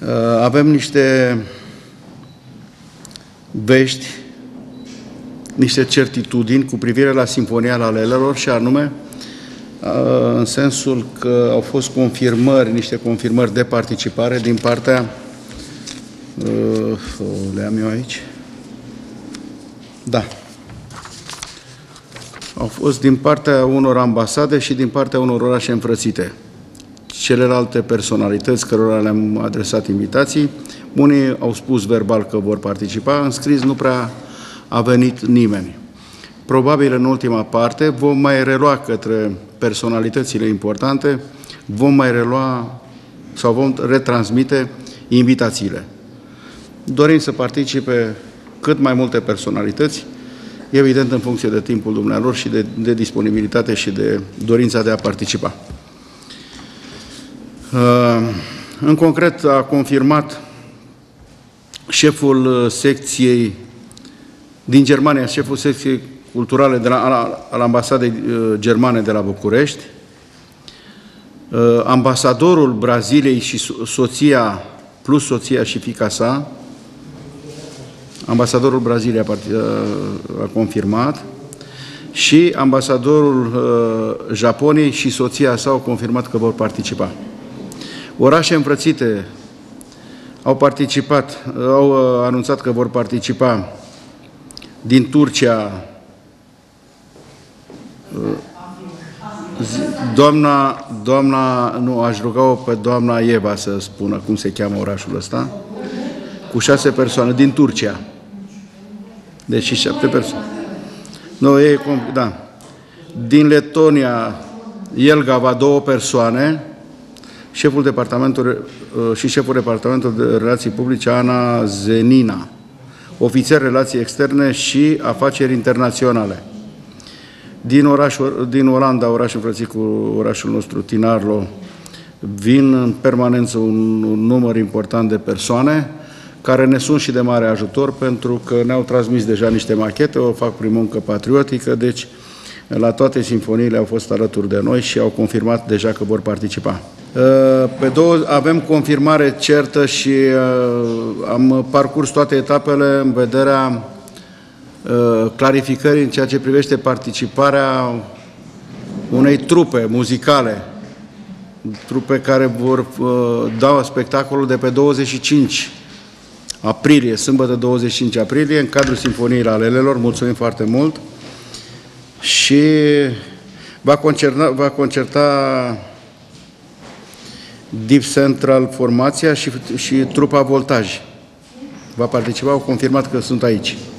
Avem niște vești, niște certitudini cu privire la Sinfonia Lalelelor și anume în sensul că au fost confirmări, niște confirmări de participare din partea, le am eu aici, da, au fost din partea unor ambasade și din partea unor orașe înfrățite. Celelalte personalități cărora le-am adresat invitații, unii au spus verbal că vor participa, în scris nu prea a venit nimeni. Probabil în ultima parte vom mai relua către personalitățile importante, vom mai relua sau vom retransmite invitațiile. Dorim să participe cât mai multe personalități, evident în funcție de timpul dumnealor și de disponibilitate și de dorința de a participa. În concret a confirmat șeful secției din Germania, șeful secției culturale al ambasadei germane de la București, ambasadorul Braziliei și soția, plus soția și fiica sa, ambasadorul Braziliei a confirmat, și ambasadorul Japoniei și soția sa au confirmat că vor participa. Orașe înfrățite au anunțat că vor participa din Turcia nu, aș ruga-o pe doamna Eva să spună cum se cheamă orașul ăsta, cu 6 persoane, din Turcia. Deci 7 persoane. Nu, da. Din Letonia, Jelgava, 2 persoane, șeful departamentului și șeful departamentului de relații publice, Ana Zenina, ofițer relații externe și afaceri internaționale. Din Olanda, oraș înfrățit cu orașul nostru, Tinarlo, vin în permanență un număr important de persoane care ne sunt și de mare ajutor pentru că ne-au transmis deja niște machete, o fac prin muncă patriotică, deci la toate sinfoniile au fost alături de noi și au confirmat deja că vor participa. Avem confirmare certă și am parcurs toate etapele în vederea clarificării în ceea ce privește participarea unei trupe muzicale, trupe care vor da spectacolul de pe 25 aprilie, sâmbătă 25 aprilie, în cadrul Sinfoniei Lalelelor. Mulțumim foarte mult! Și va concerta Deep Central formația și trupa Voltaj. Va participa, au confirmat că sunt aici.